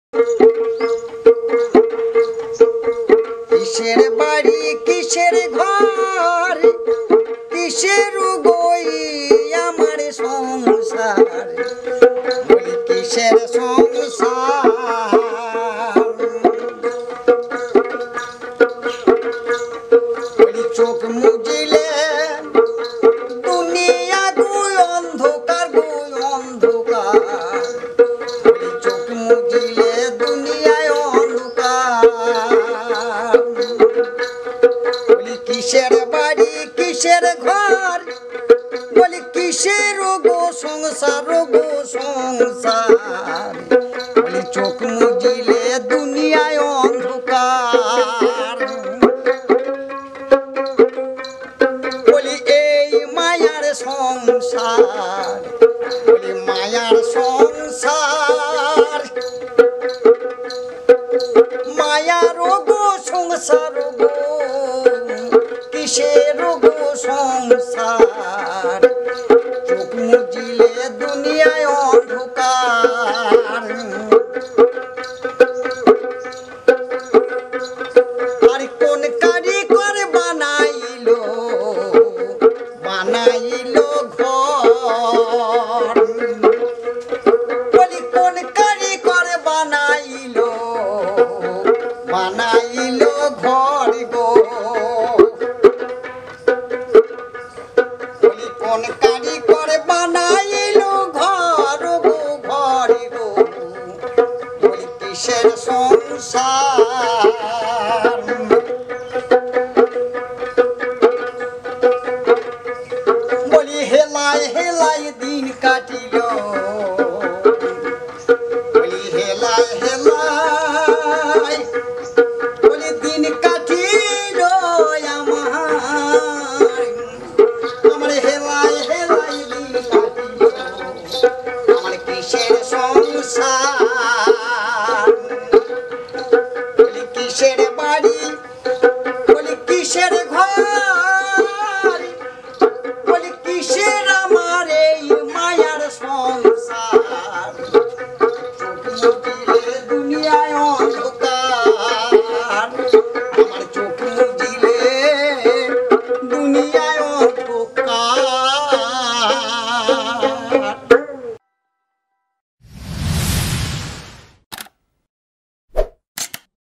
কিসের বাড়ি কিসের ঘর কিসের গই আমার সংসার বলি কিসের সংসার বলি চোখ মুজিলে দুনিয়া গুই অন্ধকার বলি চোখ মুজিলে দুনিয়ায় অন্ধকার বলি কিসের বাড়ি কিসের ঘর বলি কিসের গো সংসার বলি চোখ মুজিলে দুনিয়ায় অন্ধকার বলি এই মায়ার সংসার বলি মায়ার সংসার মায়ার গো সংসার গো কিসের গো সংসার চোখ মুজিলে দুনিয়ায় অন্ধকার আর কোন কারিগর বানাইলো ঘর বলি কোন কারিগর বানাইলো ঘর গো বলি কোন